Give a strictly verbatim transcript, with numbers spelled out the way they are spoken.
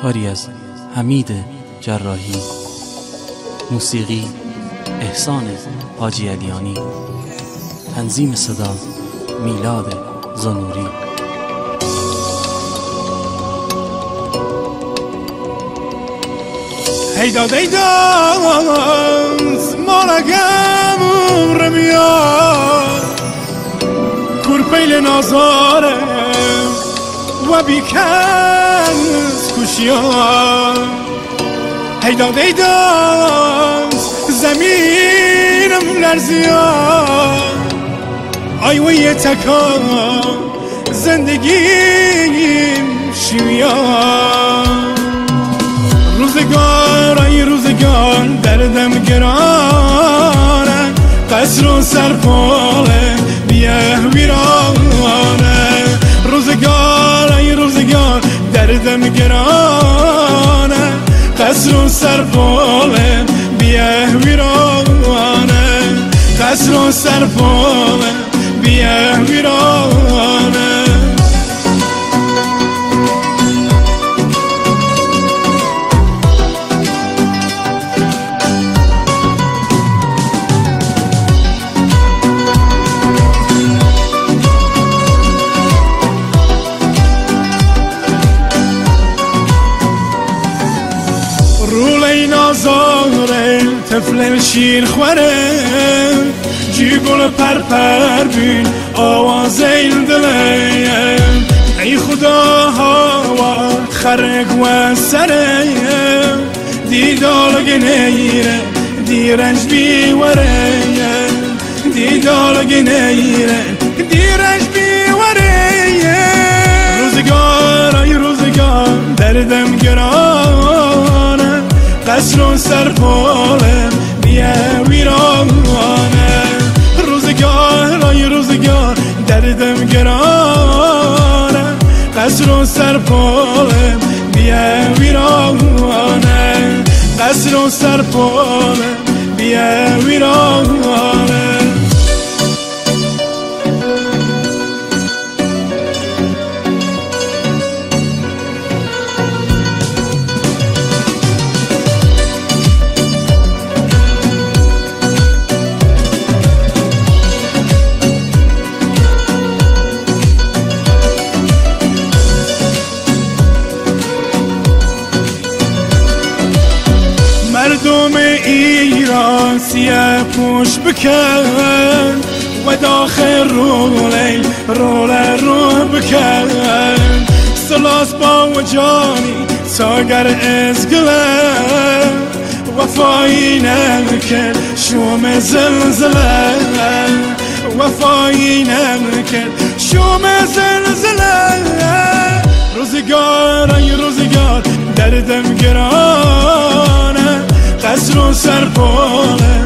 کاری از حمید جراحی، موسیقی احسان حاجی علیانی، تنظیم صدا میلاد زنوری. هیداد هیداد مالگم رمیاد کرپیل نازاره و بیکنز کشیاد. هیداد هیداد زمینم لرزیاد آیوی تکا زندگیم شویاد. روزگار ای روزگار دردم گرانه قصر و سرپاله بیه ویرانه. روزگار ای روزگار دردم گرانه قصر و سرپاله بیه ویرانه. قصر و سرپاله بیه ویرانه. رولی نازاره طفل شیر خوره جی گل پر پر بین آواز این دله. ای خدا هوا خرگ و سره دیدالگ نیره دیرنج بیوره. دیدالگ نیره دیرنج بیوره. روزگار ای روزگار دردم گرانه قصر و سرپالم بیه ویرانه. روزگار ای روزگار دردم گرانه قصر و سرپالم بیه ویرانه. قصر و سرپالم بیه ویرانه. مردم ایران سیه پوش بکن و داخل رولی رول رو بکن. سلاس با و جانی ساگر ازگله وفایی نمکن شوم زلزله. وفایی نمکن شوم زلزله. روزگار ای روزگار دردم گرانه قصر و سرپاله